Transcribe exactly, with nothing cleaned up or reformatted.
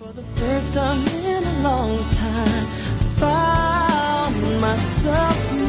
For the first time in a long time, I found myself